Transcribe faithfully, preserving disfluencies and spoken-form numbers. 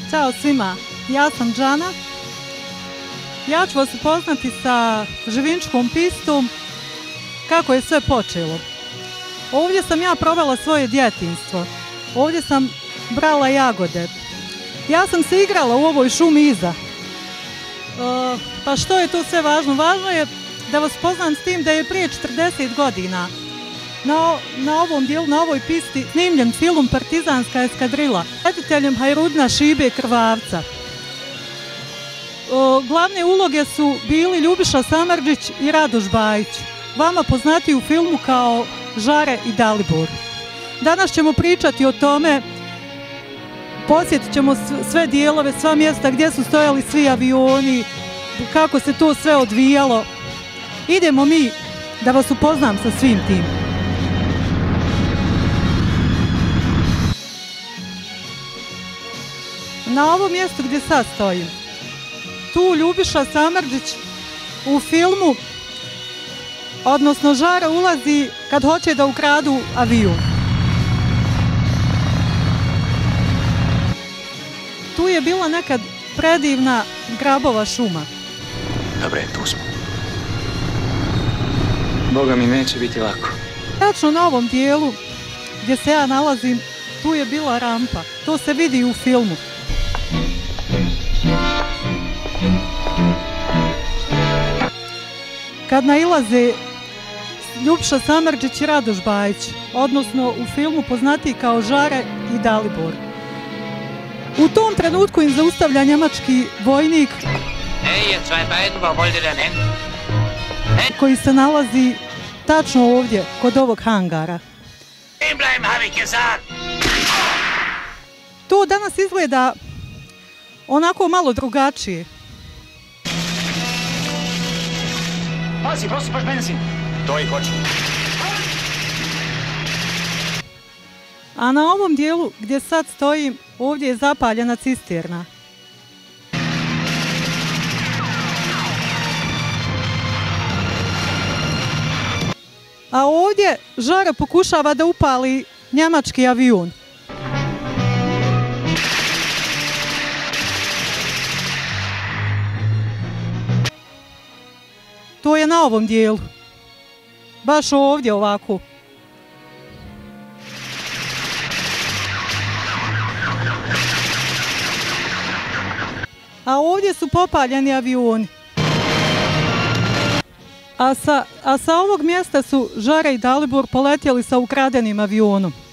Ćao svima, ja sam Džana. Ja ću vas upoznati sa Živinčkom pistom, kako je sve počelo. Ovdje sam ja provela svoje djetinjstvo. Ovdje sam brala jagode. Ja sam se igrala u ovoj šumi iza. E, pa što je tu sve važno? Važno je da vas poznam s tim da je prije četrdeset godina na, na ovom dijelu, na ovoj pisti snimljen film Partizanska eskadrila rediteljem Hajrudina Šibe Krvavca. O, glavne uloge su bili Ljubiša Samardžić i Radoš Bajić, vama poznati u filmu kao Žare i Dalibor. Danas ćemo pričati o tome, posjetit ćemo sve dijelove, sva mjesta gdje su stojali svi avioni, kako se to sve odvijalo. Idemo mi da vas upoznam sa svim tim. Na ovom mjestu gdje sad stojim, tu Ljubiša Samardžić u filmu, odnosno Žara, ulazi kad hoće da ukradu avion. Tu je bila nekad predivna grabova šuma. Dobre, tu smo. Boga mi neće biti lako. Tačno na ovom dijelu gdje se ja nalazim, tu je bila rampa. To se vidi u filmu. Kad nailaze Ljubiša Samardžić i Radoš Bajić, odnosno u filmu poznatiji kao Žare i Dalibor. U tom trenutku im zaustavlja njemački vojnik koji se nalazi tačno ovdje, kod ovog hangara. To danas izgleda onako malo drugačije. Pazi, prosipaš benzin. To i hoću. A na ovom dijelu gdje sad stojim, ovdje je zapaljena cisterna. A ovdje Žara pokušava da upali njemački avion. To je na ovom dijelu. Baš ovdje ovako. A ovdje su popaljeni avioni. A sa, a sa ovog mjesta su Žara i Dalibor poletjeli sa ukradenim avionom.